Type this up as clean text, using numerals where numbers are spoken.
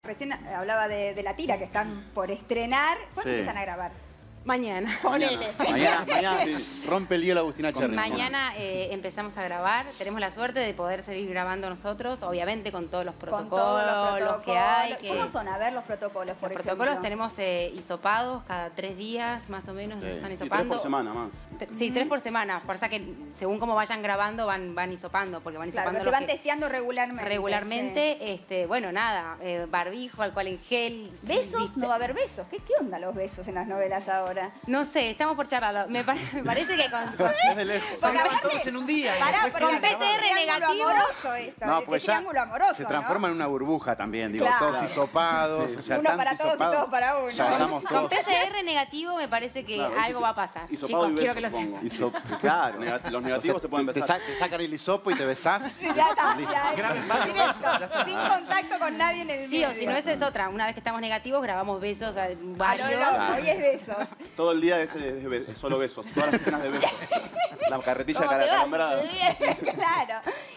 Recién hablaba de la tira que están por estrenar. ¿Cuándo empiezan a grabar? Mañana. Ponele. Mañana rompe el hielo Agustina Cherry. Mañana empezamos a grabar. Tenemos la suerte de poder seguir grabando nosotros, obviamente con todos los protocolos, Con todos los protocolos que hay. ¿Cómo son? A ver los protocolos, por Los ejemplo. protocolos tenemos hisopados cada 3 días, más o menos, nos están Sí, hisopando. 3 por semana más. Sí, 3 por semana. Por eso que según cómo vayan grabando van hisopando, porque van Claro, hisopando se los van testeando regularmente. regularmente. Bueno, nada, barbijo, alcohol en gel. Sí. ¿Besos? No va a haber besos. ¿Qué onda los besos en las novelas ahora? No sé, estamos por charlarlo. Me parece que con Desde lejos. Porque Graban aparte- todos en un día. Pará, Después porque con acá es PCR un triángulo negativo. amoroso esto. No, este pues ya triángulo amoroso, se transforma en una burbuja también, digo, Claro. todos hisopados. Sí, o sea, Uno tanto para todos y hisopado, todos para uno. Ya estamos con todos. PCR negativo me parece que Claro, algo va a pasar. hisopado Chicos, y quiero beso, que lo supongo. sepan. Claro. Los negativos se pueden besar. Te sacan el hisopo y te besás. Ya está, Listo. ya, Graben varios directo, sin contacto con nadie en el Sí, medio. o si no, esa es otra. Una vez que estamos negativos, grabamos besos a A lo varios. loco, hoy es besos. Todo el día es solo besos. Todas las escenas de besos. La carretilla ¿Cómo te va? calambrada. Claro.